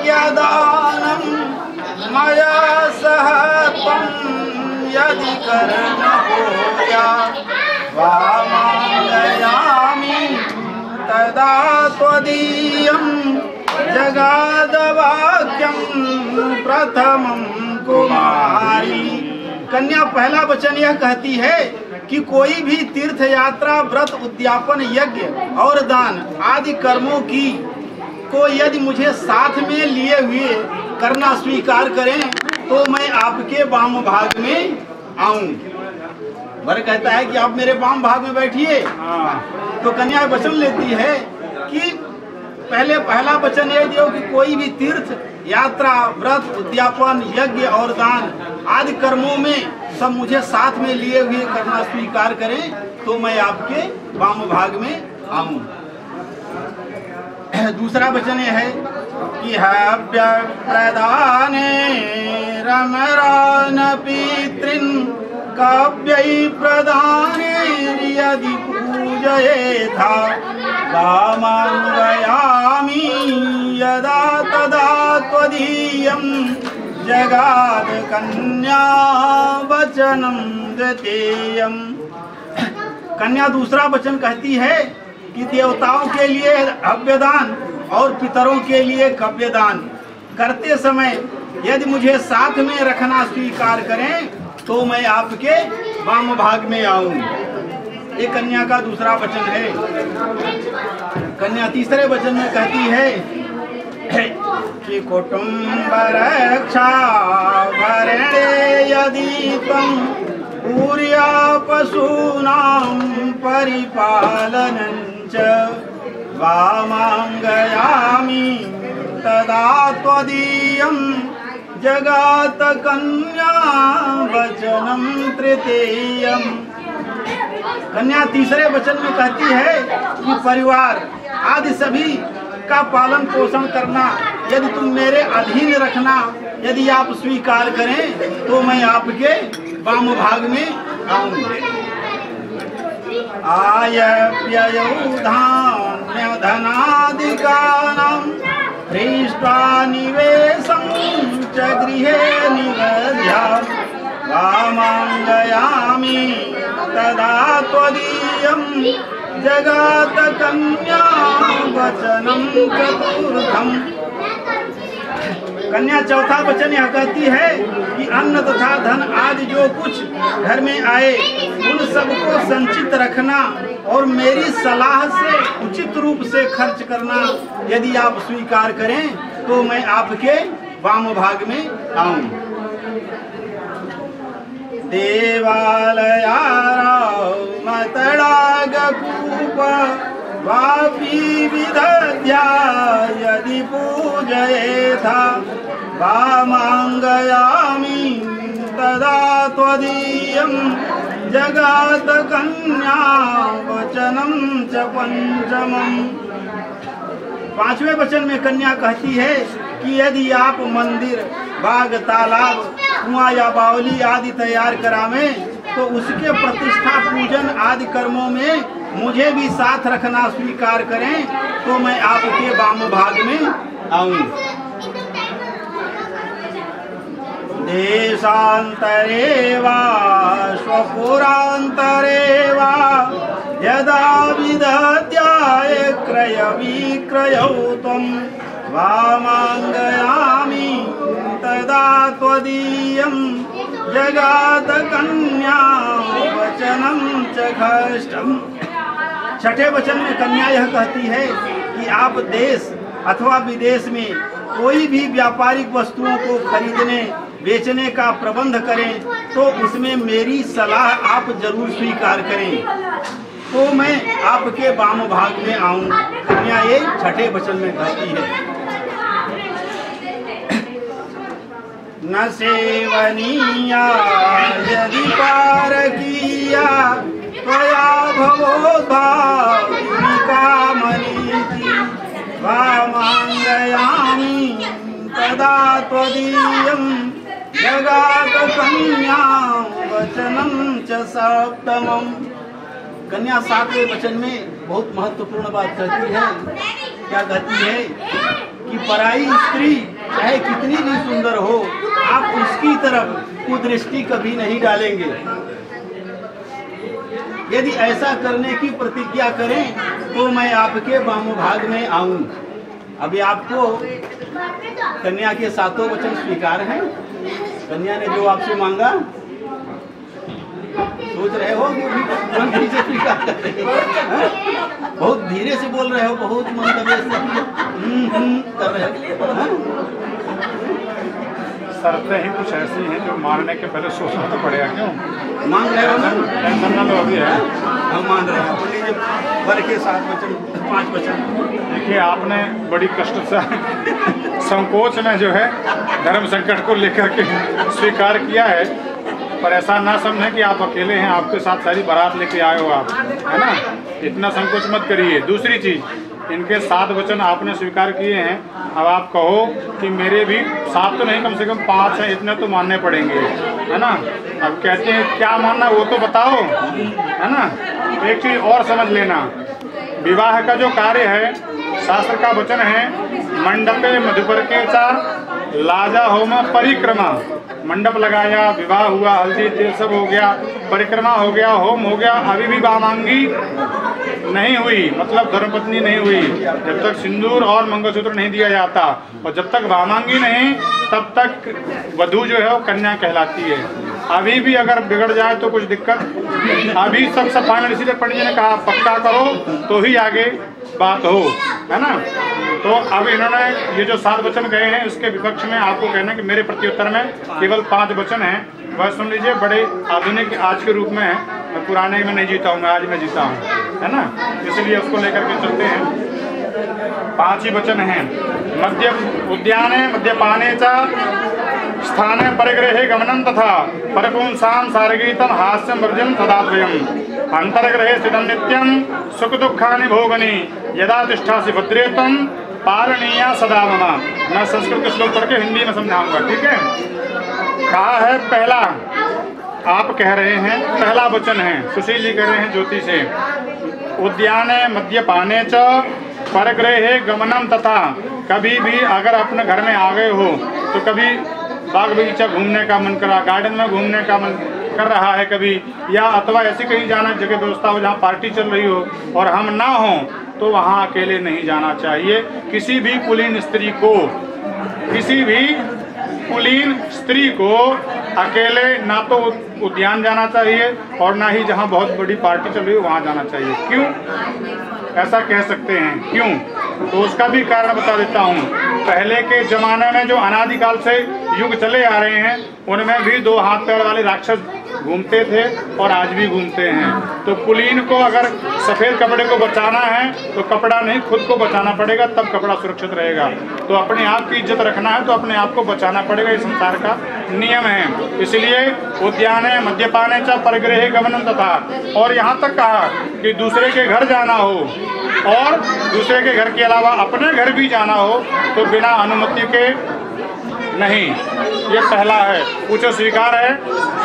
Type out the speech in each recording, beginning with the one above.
यज्ञदानं मया सह त्वं यदि कर्णभूया वामाङ्गयामि तदा त्वदीयं जगादवाक्यं प्रथमं कुमारी। कन्या पहला वचन यह कहती है कि कोई भी तीर्थ यात्रा, व्रत, उद्यापन, यज्ञ और दान आदि कर्मों की को यदि मुझे साथ में लिए हुए करना स्वीकार करें तो मैं आपके वाम भाग में आऊं। वर कहता है कि आप मेरे वाम भाग में बैठिए। तो कन्या वचन लेती है कि पहले पहला वचन ये दियो कि कोई भी तीर्थ यात्रा, व्रत, उद्यापन, यज्ञ और दान आदि कर्मों में सब मुझे साथ में लिए हुए करना स्वीकार करें तो मैं आपके वाम भाग में आऊं। दूसरा वचन यह है कि हव्य प्रदाने रमरान पितृन् काव्यै प्रदाने यदि पूजयेथा वामाङ्गयामि यदा तदा त्वदीयं जगाद कन्या वचनं द्वितीयम्। कन्या दूसरा वचन कहती है कि देवताओं के लिए हव्यदान और पितरों के लिए कव्यदान करते समय यदि मुझे साथ में रखना स्वीकार करें तो मैं आपके वाम भाग में आऊं। ये कन्या का दूसरा वचन है। कन्या तीसरे वचन में कहती है कि कुटुंब रक्षा भरणे यदि त्वं पूर्या पशूनां परिपालनं च वामाङ्गयामि तदा त्वदीयं जगात कन्या वचनं तृतीयम्। कन्या तीसरे वचन में कहती है कि परिवार आदि सभी का पालन पोषण करना यदि तुम मेरे अधीन रखना यदि आप स्वीकार करें तो मैं आपके वाम भाग में आऊं। आयव्ययौ धान्य धनादिकानां हृष्ट्वा निवेशं च गृहे निबध्य वामाङ्गयामि तदा त्वदीयं जगात कन्या वचनं चतुर्थम्। कन्या चौथा वचन यह कहती है कि अन्न तथा धन आदि जो कुछ घर में आए उन सबको संचित रखना और मेरी सलाह से उचित रूप से खर्च करना यदि आप स्वीकार करें तो मैं आपके वाम भाग में आऊं। देवालयारामतडागकूप वापी विदध्या यदि पूजयेथा वामाङ्गयामि तदा त्वदीयं जगात कन्या वचनं च पंचमम्। पांचवें वचन में कन्या कहती है कि यदि आप मंदिर, बाग, तालाब, कुआं या बावली आदि तैयार करावें तो उसके प्रतिष्ठा, पूजन आदि कर्मों में मुझे भी साथ रखना स्वीकार करें तो मैं आपके वाम भाग में आऊं। देशांतरे वा स्वपुरांतरे वा यदा विदध्याय क्रय विक्रयौ त्वं वामाङ्गयामि तदा त्वदीयं जगात कन्या वचनं च षष्ठम्। छठे वचन में कन्या यह कहती है कि आप देश अथवा विदेश में कोई भी व्यापारिक वस्तुओं को खरीदने बेचने का प्रबंध करें तो उसमें मेरी सलाह आप जरूर स्वीकार करें तो मैं आपके वाम भाग में आऊं। कन्या ये छठे वचन में कहती है। न सेवनीया यदि पारकीया त्वया भवोद्भाविकामनीति वामाङ्गयामि तदा त्वदीयं जगात कन्या वचनं च सप्तमम्। कन्या सातवें वचन में बहुत महत्वपूर्ण बात कहती है। क्या कहती है कि पराई स्त्री चाहे कितनी भी सुंदर हो, आप उसकी तरफ कुदृष्टि कभी नहीं डालेंगे। यदि ऐसा करने की प्रतिज्ञा करें तो मैं आपके वामभाग में आऊं। अभी आपको कन्या के सातों वचन स्वीकार हैं। कन्या ने जो आपसे मांगा, सोच रहे हो कि तुरंत ही से स्वीकार कर रहे हो? बहुत धीरे से बोल रहे हो, बहुत मंतव्य से कर रहे हो। शर्तें ही कुछ ऐसी हैं जो मानने के पहले सोचना तो पड़ेगा। क्यों मांग रहे हो ना? टेंशन ना लो, अभी है हम मान रहे हैं। पंडित जी, वर के 7 वचन 5 वचन देखिए, आपने बड़ी कष्ट से संकोच में जो है धर्म संकट को लेकर के स्वीकार किया है, पर ऐसा ना समझें कि आप अकेले हैं, आपके साथ सारी बारात लेके आए हो आप, है ना। इतना संकोच मत करिए। दूसरी चीज़, इनके 7 वचन आपने स्वीकार किए हैं, अब आप कहो कि मेरे भी 7 तो नहीं, कम से कम 5 हैं, इतने तो मानने पड़ेंगे, है ना। अब कहते हैं क्या मानना वो तो बताओ, है ना। एक चीज़ और समझ लेना, विवाह का जो कार्य है, शास्त्र का वचन है, मंडपे मधुपर्के चा लाजा होम परिक्रमा। मंडप लगाया, विवाह हुआ, हल्दी तेल सब हो गया, परिक्रमा हो गया, होम हो गया, अभी भी वामांगी नहीं हुई, मतलब धर्मपत्नी नहीं हुई। जब तक सिंदूर और मंगलसूत्र नहीं दिया जाता और जब तक वामांगी नहीं, तब तक वधू जो है वो कन्या कहलाती है। अभी भी अगर बिगड़ जाए तो कुछ दिक्कत, अभी सब फाइनल, इसीलिए पंडित जी ने कहा पक्का करो तो ही आगे बात हो, है ना। तो अब इन्होंने ये जो 7 वचन गए हैं, उसके विपक्ष में आपको कहना है कि मेरे प्रत्युत्तर में केवल 5 वचन हैं, वह सुन लीजिए। बड़े आधुनिक आज के रूप में है, मैं पुराने में नहीं जीता हूँ, मैं आज में जीता हूँ, है ना। इसलिए उसको लेकर के चलते हैं। 5 ही वचन हैं। मध्य उद्याने मद्यपाने च स्थाने परिग्रहे गमनम तथा परपुंसाम सारगीतम हास्यम वर्जन सदाद्वयम् अंतर्ग्रहे स्थितं नित्यं सुख दुखानि भोगनि यदा तिष्ठासि भद्रे त्वं पालनीया सदा मम। मैं संस्कृत के श्लोक पढ़ के हिंदी में समझाऊंगा, ठीक है। कहा है पहला, आप कह रहे हैं पहला वचन है, सुशील जी कह रहे हैं ज्योति से, उद्याने मद्यपाने च परग्रहे गमनम तथा। कभी भी अगर अपने घर में आ गए हो तो कभी बाग बगीचा घूमने का मन करा, गार्डन में घूमने का मन कर रहा है कभी, या अथवा ऐसी कहीं जाना जगह व्यवस्था हो जहाँ पार्टी चल रही हो और हम ना हो, तो वहाँ अकेले नहीं जाना चाहिए। किसी भी कुलीन स्त्री को, किसी भी कुलीन स्त्री को अकेले ना तो उद्यान जाना चाहिए और ना ही जहाँ बहुत बड़ी पार्टी चल रही हो वहाँ जाना चाहिए। क्यों ऐसा कह सकते हैं, क्यों? तो उसका भी कारण बता देता हूँ। पहले के जमाने में जो अनादिकाल से युग चले आ रहे हैं, उनमें भी 2 हाथ पैर वाले राक्षस घूमते थे और आज भी घूमते हैं। तो कुलीन को अगर सफ़ेद कपड़े को बचाना है तो कपड़ा नहीं, खुद को बचाना पड़ेगा, तब कपड़ा सुरक्षित रहेगा। तो अपने आप की इज्जत रखना है तो अपने आप को बचाना पड़ेगा, ये संसार का नियम है। इसलिए उद्याने मद्यपाने च परिग्रहे गमनम तथा, और यहाँ तक कहा कि दूसरे के घर जाना हो और दूसरे के घर के अलावा अपने घर भी जाना हो तो बिना अनुमति के नहीं। ये पहला है। पूछो स्वीकार है?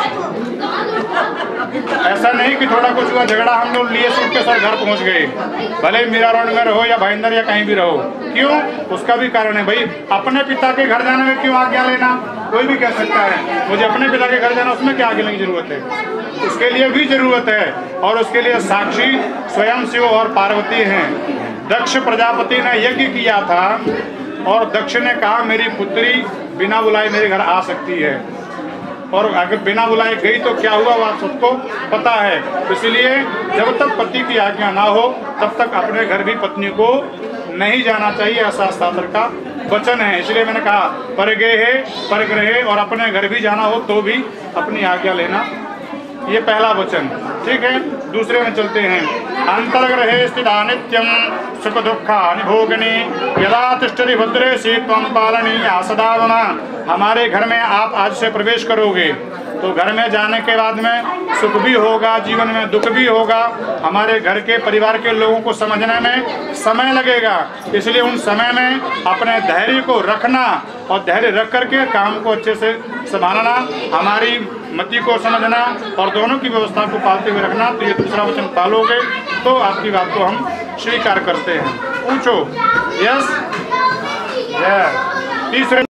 ऐसा नहीं कि थोड़ा कुछ हुआ झगड़ा, हम लोग लिए सूट के साथ घर पहुंच गए, भले मीरा रोड में रहो या भाईंदर या कहीं भी रहो। क्यों? उसका भी कारण है भाई। अपने पिता के घर जाने में क्यों आज्ञा लेना? कोई भी कह सकता है मुझे अपने पिता के घर जाना, उसमें क्या आज्ञा लेने की जरूरत है? उसके लिए भी जरूरत है, और उसके लिए साक्षी स्वयं शिव और पार्वती हैं। दक्ष प्रजापति ने यज्ञ किया था और दक्ष ने कहा मेरी पुत्री बिना बुलाए मेरे घर आ सकती है, और अगर बिना बुलाए गई तो क्या हुआ वह सबको पता है। इसलिए जब तक पति की आज्ञा ना हो तब तक अपने घर भी पत्नी को नहीं जाना चाहिए, ऐसा शास्त्र का वचन है। इसलिए मैंने कहा परग्रहे, और अपने घर भी जाना हो तो भी अपनी आज्ञा लेना, ये पहला वचन, ठीक है। दूसरे में चलते हैं। अंतर्ग्रहे स्थिता नित्यं सुख दुखानि भोगनि यदा तिष्ठति भद्रेषु त्वं पालनीया सदा मम। हमारे घर में आप आज से प्रवेश करोगे तो घर में जाने के बाद में सुख भी होगा, जीवन में दुख भी होगा। हमारे घर के परिवार के लोगों को समझने में समय लगेगा, इसलिए उन समय में अपने धैर्य को रखना और धैर्य रख करके काम को अच्छे से संभालना, हमारी मति को समझना और दोनों की व्यवस्था को पालते हुए रखना। तो ये दूसरा वचन पालोगे तो आपकी बात को हम स्वीकार करते हैं। पूछो। यस है। तीसरे